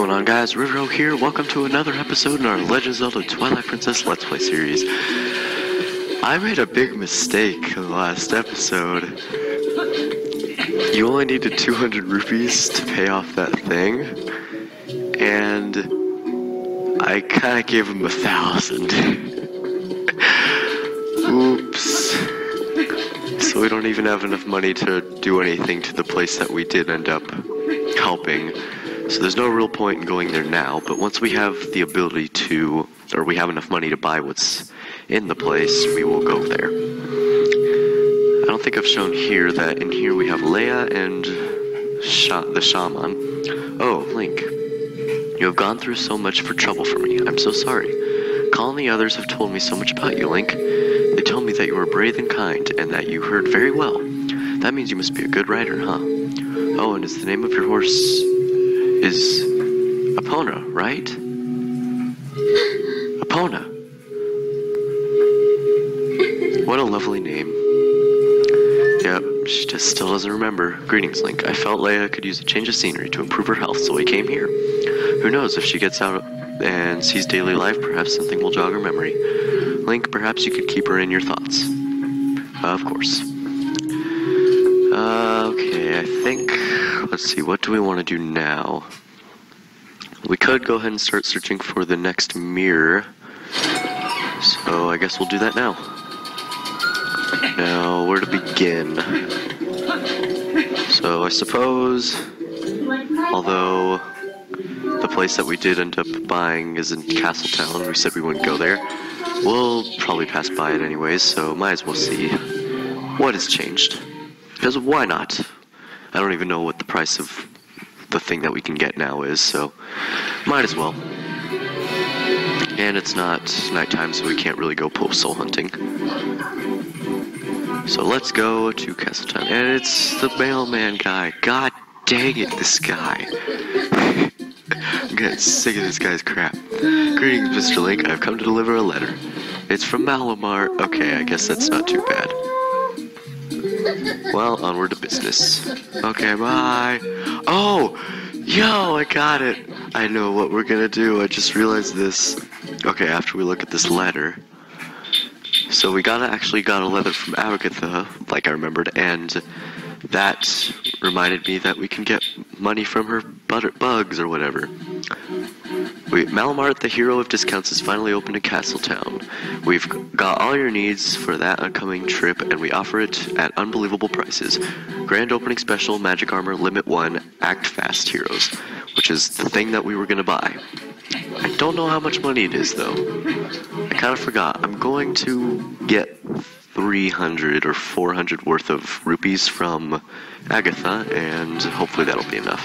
going on, guys? Rivero here. Welcome to another episode in our Legend of Zelda Twilight Princess Let's Play series. I made a big mistake in the last episode. You only needed 200 rupees to pay off that thing, and I kinda gave him 1,000. Oops. So we don't even have enough money to do anything to the place that we did end up helping. So there's no real point in going there now, but once we have the ability to, or we have enough money to buy what's in the place, we will go there. I don't think I've shown here that in here we have Leia and the shaman. Oh, Link. You have gone through so much for trouble for me. I'm so sorry. Colin and the others have told me so much about you, Link. They told me that you were brave and kind, and that you heard very well. That means you must be a good rider, huh? Oh, and is the name of your horse is Epona, right? Epona. What a lovely name. Yep, she just still doesn't remember. Greetings, Link. I felt Leia could use a change of scenery to improve her health, so I came here. Who knows, if she gets out and sees daily life, perhaps something will jog her memory. Link, perhaps you could keep her in your thoughts. Of course. Okay, I think, let's see, what do we want to do now? We could go ahead and start searching for the next mirror. So I guess we'll do that now. Now, where to begin? So I suppose, although the place that we did end up buying is in Castletown, we said we wouldn't go there. We'll probably pass by it anyways, so might as well see what has changed. Because why not? I don't even know what the price of the thing that we can get now is, so might as well. And it's not nighttime, so we can't really go post-soul hunting. So let's go to Castletown. And it's the mailman guy. God dang it, this guy. I'm getting sick of this guy's crap. Greetings, Mr. Link. I've come to deliver a letter. It's from Malamar. Okay, I guess that's not too bad. Well, onward to business. Okay, bye. Oh! Yo, I got it! I know what we're gonna do. I just realized this. Okay, after we look at this letter. So we actually got a letter from Agatha, like I remembered, and that reminded me that we can get money from her bugs or whatever. Malamart, the hero of discounts, has finally opened in Castletown. We've got all your needs for that upcoming trip, and we offer it at unbelievable prices. Grand opening special, magic armor, limit 1, act fast heroes, which is the thing that we were going to buy. I don't know how much money it is, though. I kind of forgot. I'm going to get 300 or 400 worth of rupees from Agatha, and hopefully that'll be enough.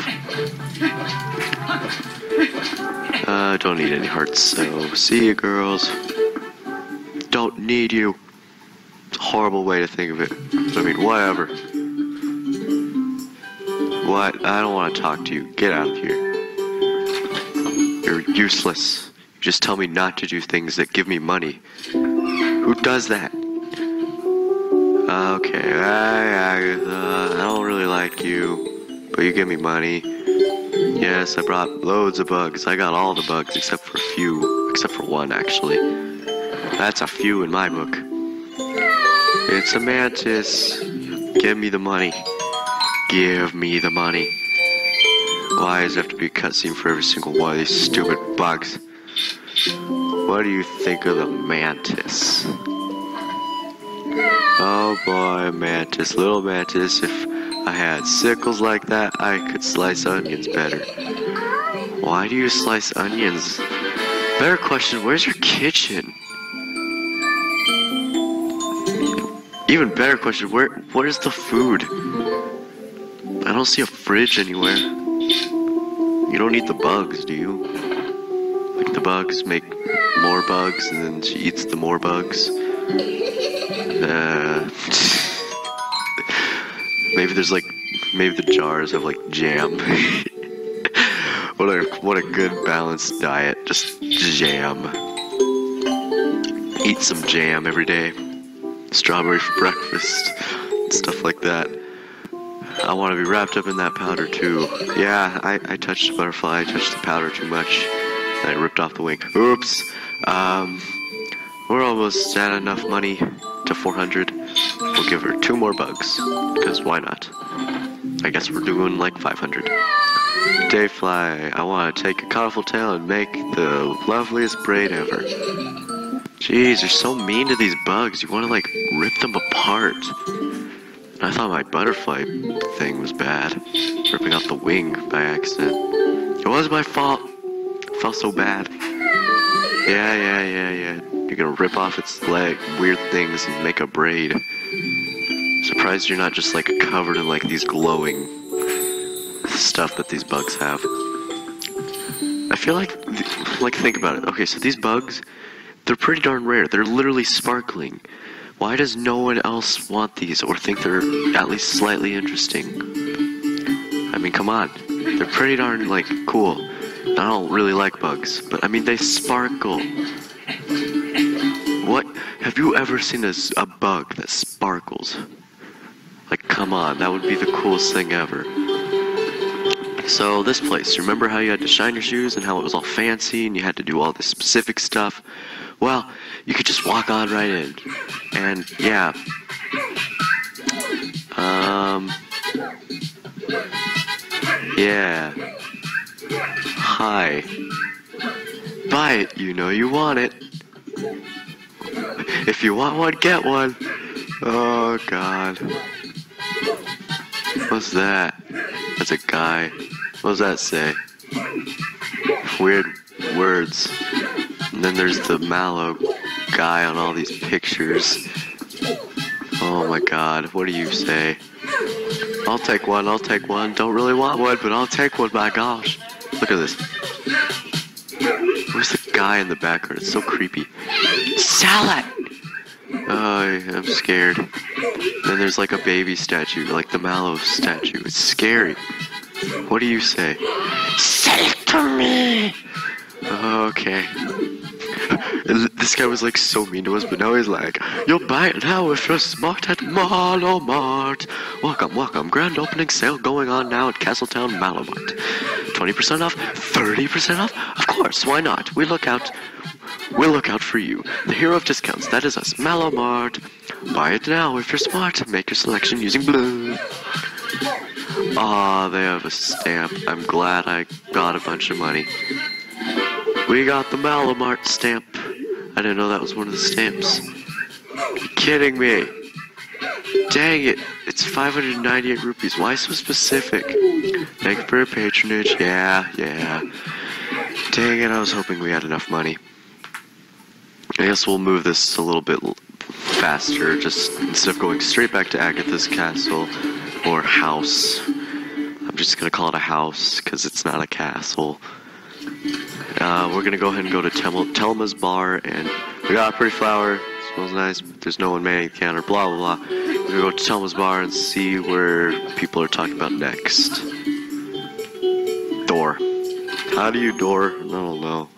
I don't need any hearts, so see you, girls. Don't need you. It's a horrible way to think of it. I mean, whatever. What? I don't want to talk to you. Get out of here. You're useless. You just tell me not to do things that give me money. Who does that? Okay, Agatha, I don't really like you, but you give me money. Yes, I brought loads of bugs. I got all the bugs except for a few. Except for one, actually. That's a few in my book. It's a mantis. Give me the money. Give me the money. Why does there have to be a cutscene for every single one of these stupid bugs? What do you think of the mantis? Oh boy, mantis, little mantis. If I had sickles like that, I could slice onions better. Why do you slice onions? Better question, where's your kitchen? Even better question, where's the food? I don't see a fridge anywhere. You don't eat the bugs, do you? Like the bugs make more bugs and then she eats the more bugs. Maybe the jars have like jam. What a good balanced diet, just jam. Eat some jam every day. Strawberry for breakfast, stuff like that. I want to be wrapped up in that powder too. Yeah, I touched the butterfly, I touched the powder too much, and I ripped off the wing. Oops. We're almost at enough money to 400. We'll give her 2 more bugs, because why not? I guess we're doing like 500. Dayfly, I want to take a colorful tail and make the loveliest braid ever. Jeez, you're so mean to these bugs. You want to like rip them apart. I thought my butterfly thing was bad. Ripping off the wing by accident. It was my fault. It felt so bad. Yeah. You're gonna rip off its leg, weird things, and make a braid. Surprised you're not just like covered in like these glowing stuff that these bugs have. I feel like think about it. Okay, so these bugs, they're pretty darn rare. They're literally sparkling. Why does no one else want these or think they're at least slightly interesting? I mean, come on. They're pretty darn, like, cool. I don't really like bugs, but I mean, they sparkle. What? Have you ever seen a bug that sparkles? Like, come on, that would be the coolest thing ever. So, this place, remember how you had to shine your shoes and how it was all fancy and you had to do all this specific stuff? Well, you could just walk on right in. And, yeah. Yeah. Hi. Buy it, you know you want it. If you want one, get one. Oh, God. What's that? That's a guy. What does that say? Weird words. And then there's the mallow guy on all these pictures. Oh my God, what do you say? I'll take one, Don't really want one, but I'll take one, my gosh. Look at this. Where's the guy in the background? It's so creepy. Sell it! Oh, I'm scared. Then there's like a baby statue, like the mallow statue. It's scary. What do you say? Sell it to me! Okay. This guy was like so mean to us, but now he's like, you'll buy it now if you're smart at Mallow Mart. Welcome. Grand opening sale going on now at Castletown Mallow Mart. 20% off? 30% off? Of course, why not? We'll look out for you. The hero of discounts, that is us, Mallow Mart. Buy it now if you're smart. Make your selection using blue. Aw, they have a stamp. I'm glad I got a bunch of money. We got the Mallow Mart stamp. I didn't know that was one of the stamps. You're kidding me. Dang it. It's 598 rupees. Why so specific? Thank you for your patronage. Yeah. Dang it, I was hoping we had enough money. I guess we'll move this a little bit faster, just instead of going straight back to Agatha's castle, or house. I'm just gonna call it a house, because it's not a castle. We're gonna go ahead and go to Telma's bar, and we got a pretty flower, smells nice, but there's no one manning the counter, blah blah blah. We're gonna go to Telma's bar and see where people are talking about next. Door. How do you door? I don't know.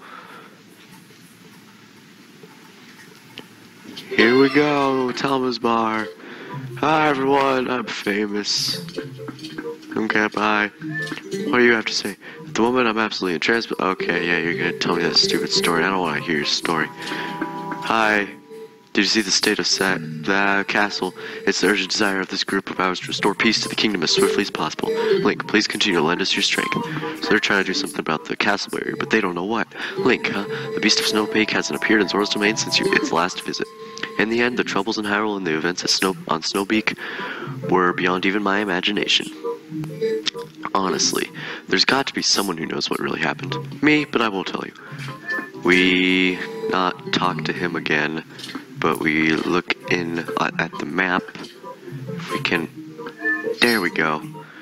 Here we go, Telma's bar. Hi everyone, I'm famous. Okay, bye. What do you have to say? At the moment, I'm absolutely entranced, but okay, yeah, you're gonna tell me that stupid story. I don't want to hear your story. Hi. Did you see the state of the castle? It's the urgent desire of this group of ours to restore peace to the kingdom as swiftly as possible. Link, please continue to lend us your strength. So they're trying to do something about the castle barrier, but they don't know what. Link, huh? The Beast of Snowpeak hasn't appeared in Zora's domain since its last visit. In the end, the troubles in Hyrule and the events at on Snowpeak were beyond even my imagination. Honestly, there's got to be someone who knows what really happened. Me, but I won't tell you. We not talk to him again, but we look in at the map. If we can... There we go.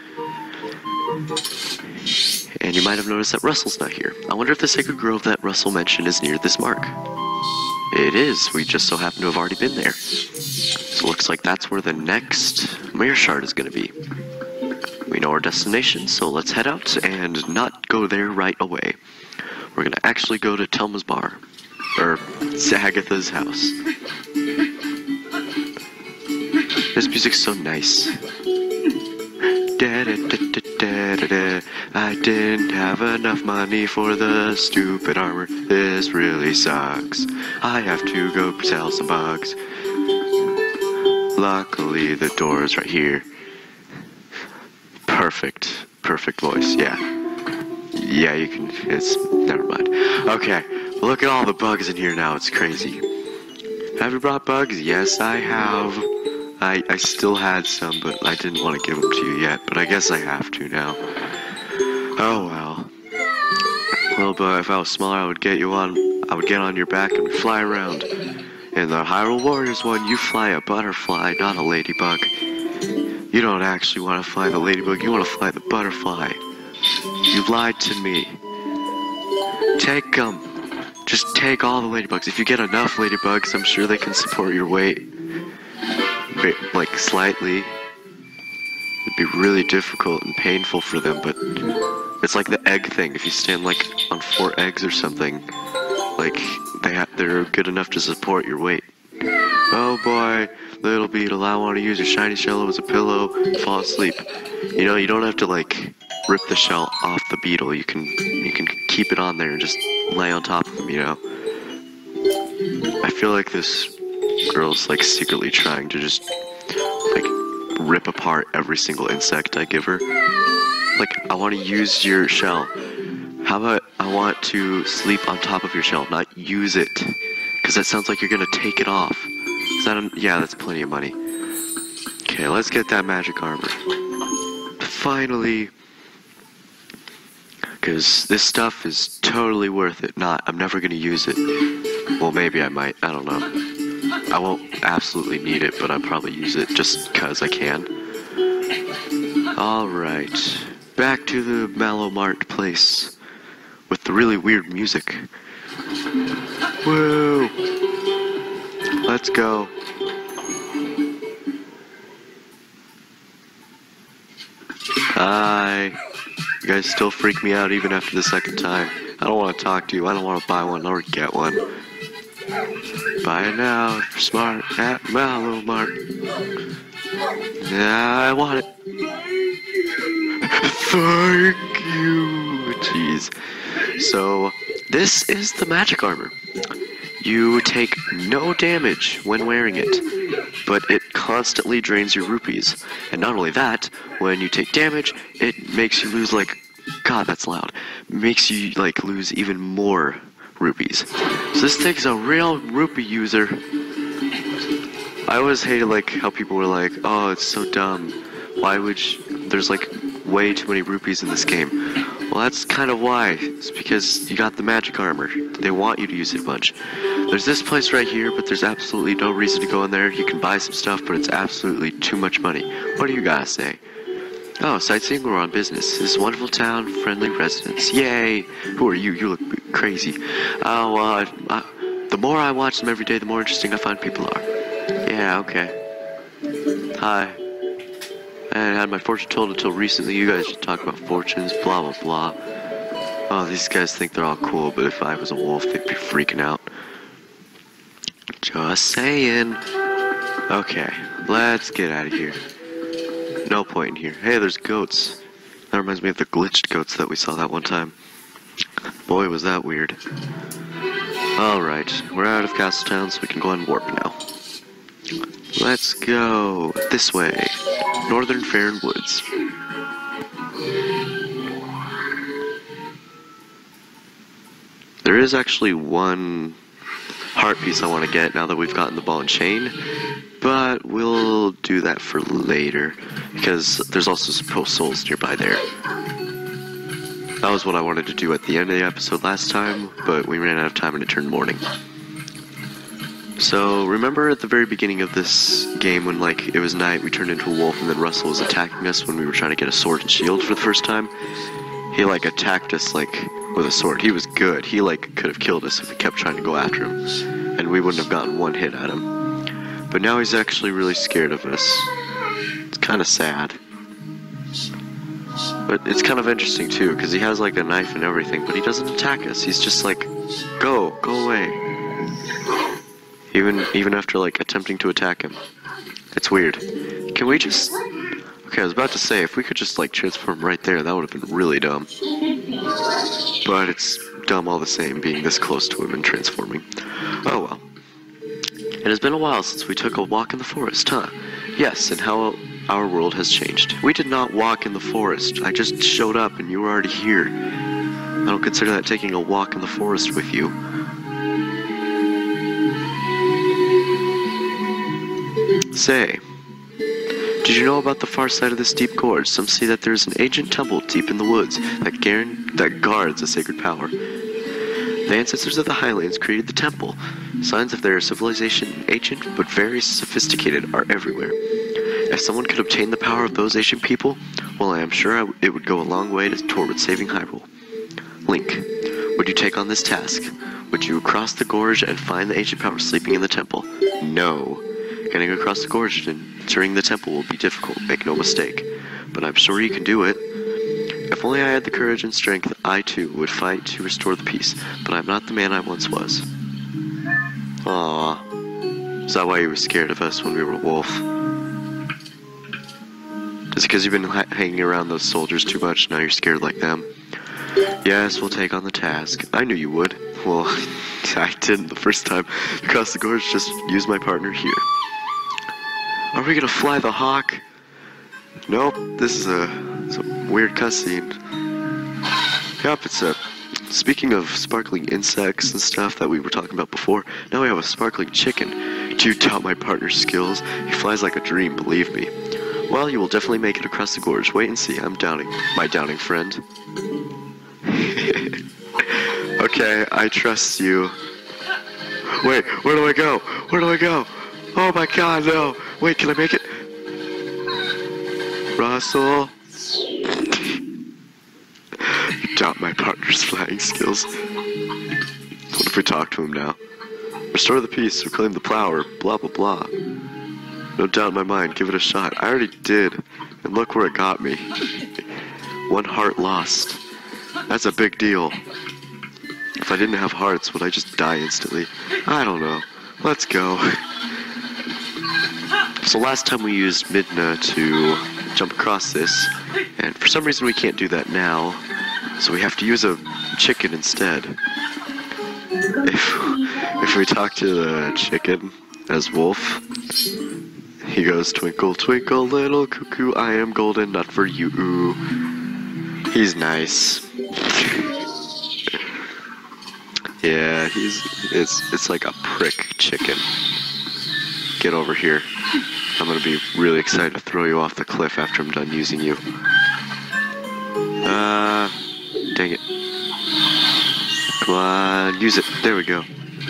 And you might have noticed that Russell's not here. I wonder if the sacred grove that Russell mentioned is near this mark. It is. We just so happen to have already been there. So it looks like that's where the next Mirror Shard is going to be. We know our destination, so let's head out and not go there right away. We're going to actually go to Telma's bar. Or Agatha's house. This music's so nice. I didn't have enough money for the stupid armor. This really sucks. I have to go sell some bugs. Luckily, the door is right here. Perfect. Perfect voice, yeah. Yeah, you can, never mind. Okay, look at all the bugs in here now, it's crazy. Have you brought bugs? Yes, I have. I still had some, but I didn't want to give them to you yet, but I guess I have to now. Oh well. Well, but if I was smaller, I would get on your back and fly around. In the Hyrule Warriors one, you fly a butterfly, not a ladybug. You don't actually want to fly the ladybug, you want to fly the butterfly. You lied to me. Take them. Just take all the ladybugs. If you get enough ladybugs, I'm sure they can support your weight. Like, slightly. It'd be really difficult and painful for them, but it's like the egg thing. If you stand, like, on 4 eggs or something, like, they're good enough to support your weight. Oh boy, little beetle, I want to use your shiny shell as a pillow and fall asleep. You know, you don't have to, like, rip the shell off the beetle. You can keep it on there and just lay on top of them, you know? I feel like this girl's, like, secretly trying to just, like, rip apart every single insect I give her. Like, I want to use your shell. How about I want to sleep on top of your shell, not use it? Because that sounds like you're gonna take it off. Is that yeah, that's plenty of money. Okay, let's get that magic armor. Finally. Because this stuff is totally worth it. I'm never gonna use it. Well, maybe I might, I don't know. I won't absolutely need it, but I'll probably use it just because I can. Alright, back to the Mallow Mart place with the really weird music. Woo! Let's go. Hi. You guys still freak me out even after the second time. I don't want to talk to you. I don't want to buy one or get one. Buy it now if you're smart at Mallow Mart. Yeah, I want it. Thank you. Jeez. So, this is the magic armor. You take no damage when wearing it, but it constantly drains your rupees. And not only that, when you take damage, it makes you lose, like, God, that's loud. Makes you, like, lose even more rupees. So this thing's a real rupee user. I always hated, like, how people were like, oh, it's so dumb. Why would there's, like, way too many rupees in this game. Well, that's kind of why. It's because you got the magic armor. They want you to use it a bunch. There's this place right here, but there's absolutely no reason to go in there. You can buy some stuff, but it's absolutely too much money. What do you guys say? Oh, sightseeing or on business. This wonderful town, friendly residents. Yay! Who are you? You look crazy. Oh, the more I watch them every day, the more interesting I find people are. Yeah, okay. Hi. I had my fortune told until recently. You guys should talk about fortunes, blah, blah, blah. Oh, these guys think they're all cool, but if I was a wolf, they'd be freaking out. Just saying. Okay, let's get out of here. No point in here. Hey, there's goats. That reminds me of the glitched goats that we saw that one time. Boy, was that weird. Alright, we're out of Castletown, so we can go on warp now. Let's go this way. Northern Fairn Woods. There is actually one heart piece I want to get now that we've gotten the ball and chain, but we'll do that for later, because there's also some souls nearby there. That was what I wanted to do at the end of the episode last time, but we ran out of time and it turned morning. So, remember at the very beginning of this game when, like, it was night, we turned into a wolf, and then Russell was attacking us when we were trying to get a sword and shield for the first time? He, like, attacked us, like, with a sword. He was good. He, like, could have killed us if we kept trying to go after him, and we wouldn't have gotten one hit at him. But now he's actually really scared of us. It's kind of sad. But it's kind of interesting, too, because he has, like, a knife and everything, but he doesn't attack us. He's just like, go away. Even after, like, attempting to attack him. It's weird. Can we just... Okay, I was about to say, if we could just, like, transform right there, that would have been really dumb. But it's dumb all the same, being this close to him and transforming. Oh well. It has been a while since we took a walk in the forest, huh? Yes, and how our world has changed. We did not walk in the forest. I just showed up and you were already here. I don't consider that taking a walk in the forest with you. Say, did you know about the far side of this deep gorge? Some say that there is an ancient temple deep in the woods that guards a sacred power. The ancestors of the Highlands created the temple. Signs of their civilization, ancient but very sophisticated, are everywhere. If someone could obtain the power of those ancient people, well, I am sure it would go a long way toward saving Hyrule. Link, would you take on this task? Would you cross the gorge and find the ancient power sleeping in the temple? No. Getting across the gorge and entering the temple will be difficult, make no mistake. But I'm sure you can do it. If only I had the courage and strength, I too would fight to restore the peace, but I'm not the man I once was. Aww. Is that why you were scared of us when we were wolf? Is it because you've been hanging around those soldiers too much, now you're scared like them? Yes, we'll take on the task. I knew you would. Well, I didn't the first time. Across the gorge, just use my partner here. Are we gonna fly the hawk? Nope, this is a weird cutscene. Yep, it's a... Speaking of sparkling insects and stuff that we were talking about before, now we have a sparkling chicken. Do you doubt my partner's skills? He flies like a dream, believe me. Well, you will definitely make it across the gorge. Wait and see, I'm doubting. My doubting friend. Okay, I trust you. Wait, where do I go? Where do I go? Oh my god, no! Wait, can I make it? Russell? Doubt my partner's flying skills. What if we talk to him now? Restore the peace, reclaim the flower, blah blah blah. No doubt in my mind, give it a shot. I already did, and look where it got me. One heart lost. That's a big deal. If I didn't have hearts, would I just die instantly? I don't know. Let's go. So last time we used Midna to jump across this, and for some reason we can't do that now, so we have to use a chicken instead. If we talk to the chicken as Wolf, he goes, twinkle, twinkle, little cuckoo, I am golden, not for you. He's nice. Yeah, it's like a prick chicken. Get over here. I'm gonna be really excited to throw you off the cliff after I'm done using you. Dang it. Come on, use it. There we go.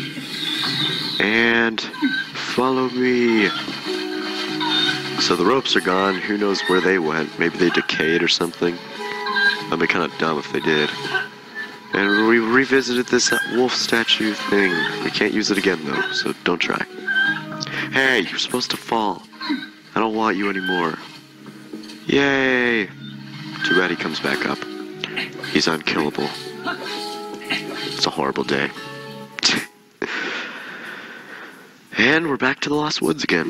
And follow me. So the ropes are gone. Who knows where they went? Maybe they decayed or something. That'd be kind of dumb if they did. And we revisited this wolf statue thing. We can't use it again though, so don't try. Hey, you're supposed to fall. I don't want you anymore. Yay! Too bad he comes back up. He's unkillable. It's a horrible day. And we're back to the Lost Woods again.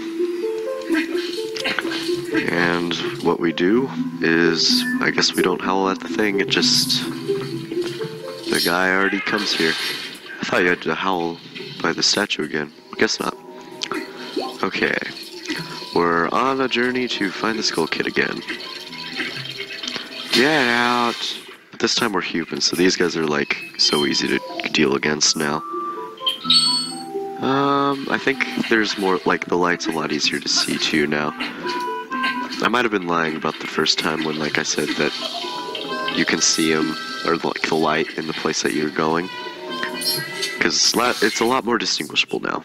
And what we do is, I guess we don't howl at the thing, it just... The guy already comes here. I thought you had to howl by the statue again. Guess not. Okay. We're on a journey to find the Skull Kid again. Get out! But this time we're human, so these guys are like so easy to deal against now. I think there's more, like, the light's a lot easier to see too now. I might have been lying about the first time when, like I said, that you can see him, or like the light in the place that you're going. Because it's a lot more distinguishable now.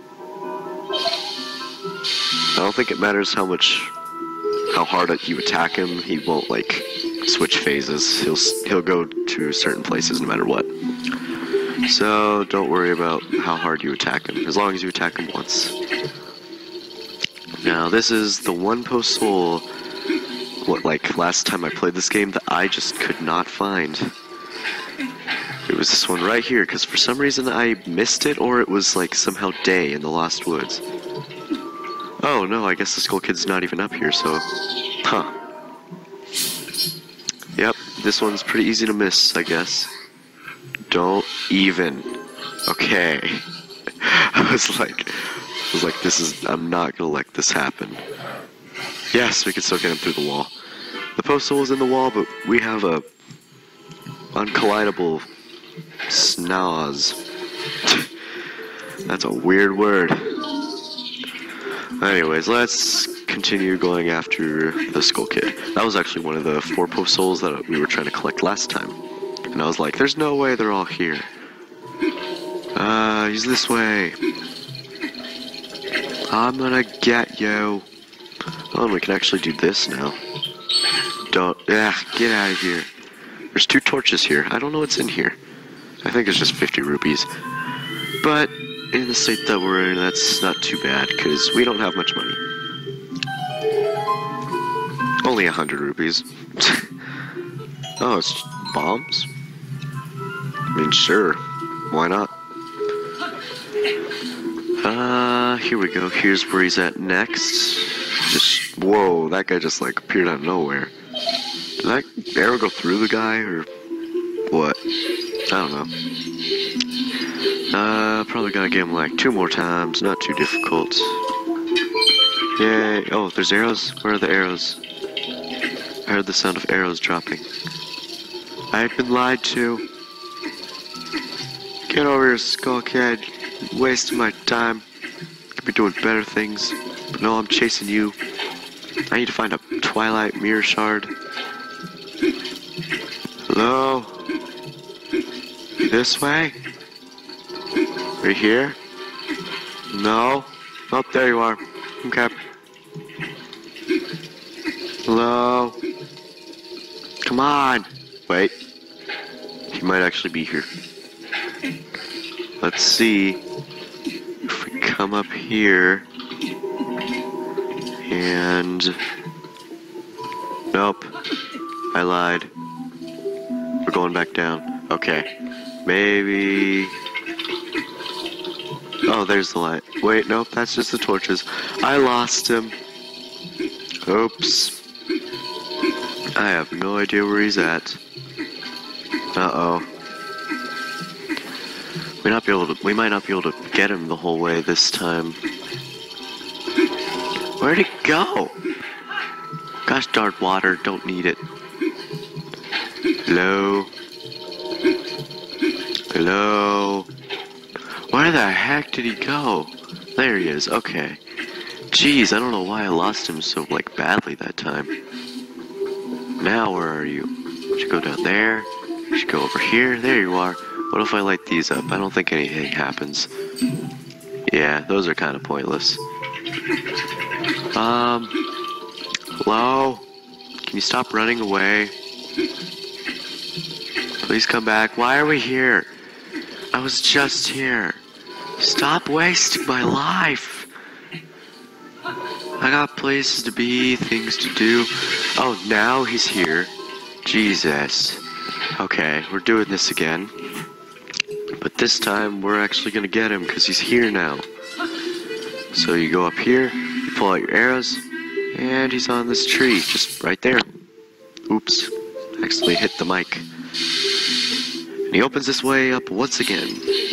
I don't think it matters how hard you attack him, he won't, like, switch phases. He'll go to certain places no matter what. So, don't worry about how hard you attack him, as long as you attack him once. Now, this is the one post soul, like, last time I played this game, that I just could not find. It was this one right here, because for some reason I missed it, or it was, like, somehow day in the Lost Woods. Oh, no, I guess the Skull Kid's not even up here, so... Huh. This one's pretty easy to miss, I guess. Don't even. Okay. I was like, I'm not gonna let this happen. Yes, we can still get him through the wall. The post hole is in the wall, but we have a uncollidable snaz. That's a weird word. Anyways, let's continue going after the Skull Kid. That was actually one of the 4 post holes that we were trying to collect last time. And I was like, there's no way they're all here. He's this way. I'm gonna get you. Oh, and we can actually do this now. Get out of here. There's 2 torches here. I don't know what's in here. I think it's just 50 rupees. But in the state that we're in, that's not too bad, because we don't have much money. Only 100 rupees. Oh, it's bombs? I mean, sure. Why not? Here we go. Here's where he's at next. Whoa, that guy just, like, appeared out of nowhere. Did that arrow go through the guy, or what? I don't know. Probably gotta get him, like, 2 more times. Not too difficult. Yay. Oh, there's arrows? Where are the arrows? I heard the sound of arrows dropping. I've been lied to. Get over here, Skull Kid. Wasting my time. Could be doing better things. But no, I'm chasing you. I need to find a Twilight mirror shard. Hello? This way? Right here? No? Oh, there you are. Okay. Hello? Come on! Wait. He might actually be here. Let's see if we come up here and... Nope. I lied. We're going back down. Okay. Maybe... Oh, there's the light. Wait, nope, that's just the torches. I lost him. Oops. I have no idea where he's at. Uh-oh. We might not be able to get him the whole way this time. Where'd he go? Gosh darn water, don't need it. Hello? Hello? Where the heck did he go? There he is, okay. Jeez, I don't know why I lost him so, like, badly that time. Now, where are you? Should go down there. Should go over here. There you are. What if I light these up? I don't think anything happens. Yeah, those are kind of pointless. Hello? Can you stop running away? Please come back. Why are we here? I was just here. Stop wasting my life. I got places to be, things to do. Oh, now he's here. Jesus. Okay, we're doing this again. But this time, we're actually gonna get him, because he's here now. So you go up here, you pull out your arrows, and he's on this tree, just right there. Oops. Accidentally hit the mic. And he opens this way up once again.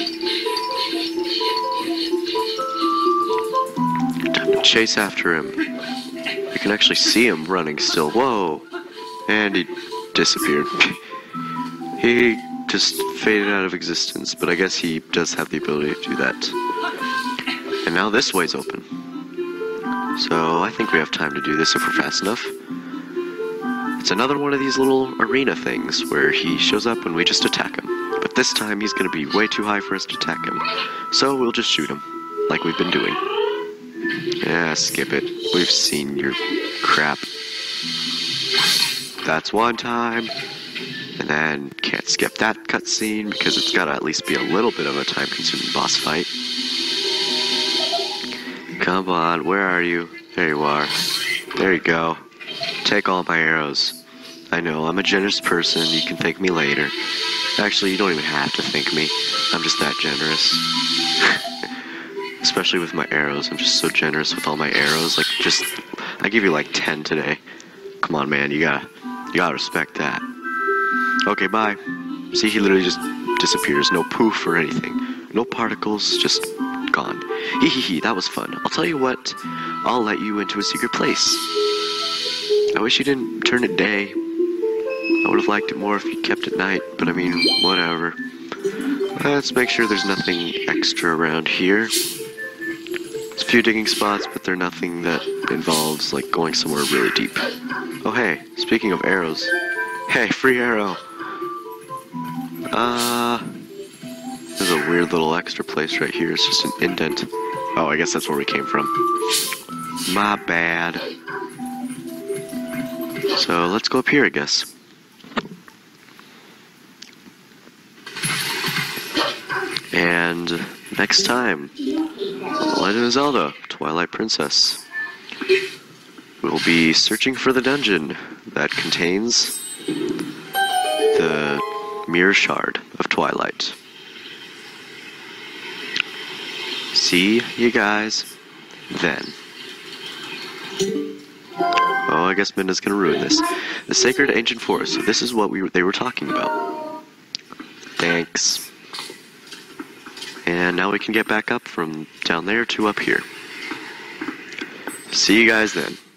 Time to chase after him. You can actually see him running still. Whoa! And he disappeared. He just faded out of existence, but I guess he does have the ability to do that. And now this way's open. So I think we have time to do this if we're fast enough. It's another one of these little arena things where he shows up and we just attack him. But this time he's going to be way too high for us to attack him. So we'll just shoot him, like we've been doing. Yeah, skip it. We've seen your crap. That's one time. And then can't skip that cutscene because it's got to at least be a little bit of a time-consuming boss fight. Come on, where are you? There you are. There you go. Take all my arrows. I know, I'm a generous person. You can thank me later. Actually, you don't even have to thank me. I'm just that generous. Especially with my arrows. I'm just so generous with all my arrows. Like, I give you like 10 today. Come on, man. You gotta respect that. Okay, bye. See, he literally just disappears. No poof or anything. No particles, just gone. Hee hee hee, that was fun. I'll tell you what, I'll let you into a secret place. I wish you didn't turn it day. I would have liked it more if you kept it night, but I mean, whatever. Let's make sure there's nothing extra around here. There's a few digging spots, but they're nothing that involves, like, going somewhere really deep. Oh hey, speaking of arrows. Hey, free arrow! There's a weird little extra place right here. It's just an indent. Oh, I guess that's where we came from. My bad. So, let's go up here, I guess. And next time, on The Legend of Zelda Twilight Princess, we'll be searching for the dungeon that contains the Mirror Shard of Twilight. See you guys then. Oh, I guess Minna's gonna ruin this. The Sacred Ancient Forest. So this is what they were talking about. Thanks. And now we can get back up from down there to up here. See you guys then.